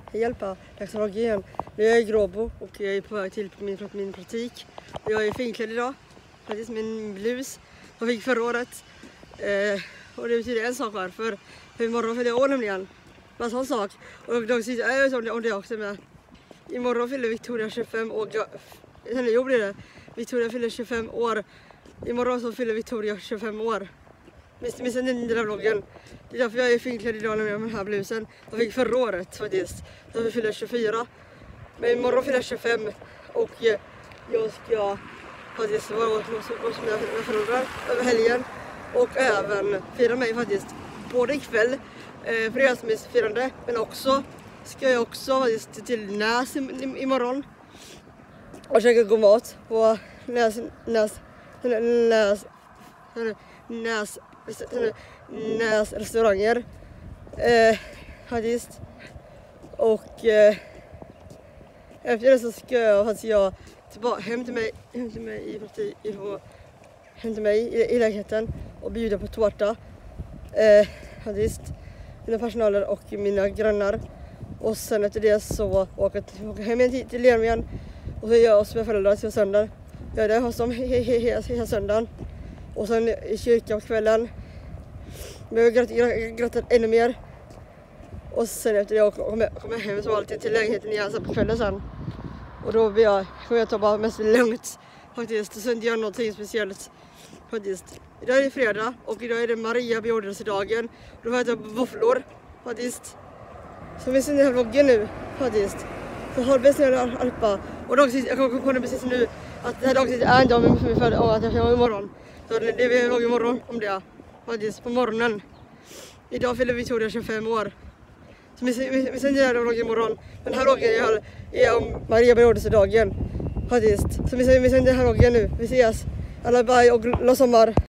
hjälpa Laxologien. Nu är jag i Gråbo och jag är på väg till min praktik. Jag är finklädd idag. Faktiskt min blus jag fick förra året. Och det betyder en sak varför. För imorgon fyller jag år nämligen. Bara sån sak. Och jag vet om det också med. Imorgon fyller Victoria 25 år. Jo, blir det. Victoria fyller 25 år. Imorgon så fyller Victoria 25 år. Missade den där vloggen. Det är därför jag är finklädd idag med den här blusen. Jag fick förra året faktiskt. Så vi fyller 24. Men imorgon fyller jag 25. Och jag ska faktiskt vara hos mina föräldrar över helgen. Och även fira mig faktiskt. Både ikväll. Fredagsmysfirande. Men också ska jag också faktiskt till Näs imorgon. Och käka god mat på Näs restauranger. Faktiskt. Och efter det så ska jag faktiskt tillbaka hem till mig i lägenheten och bjuda på tårta. Faktiskt. Mina personaler och mina grannar. Och sen efter det så åker jag hem till Lerum igen. Och så gör jag oss med föräldrar till söndag. Jag är där hos dem hela söndagen. Och sen i kyrkan på kvällen. Men jag grattar ännu mer. Och sen efter det kommer hem som alltid till lägenheten igen på kvällen sen. Och då kommer jag ta bara mest lugnt faktiskt. Och sen inte göra någonting speciellt faktiskt. Idag är det fredag och idag är det Maria beordradelsedagen. Då får jag äta våfflor faktiskt. Så vi ser den här vloggen nu faktiskt. Så har bäst när Alpa. Och jag kommer på det precis nu att det här dagen är en dag med min född och att jag får imorgon. Så det är en vlogg imorgon om det faktiskt på morgonen. Idag fyller Victoria 25 år. Så vi ser den här vloggen imorgon. Men den här vloggen är om Maria beordradelsedagen faktiskt. Så vi ser den här vloggen nu. Vi ses. Alla bye och glad sommar.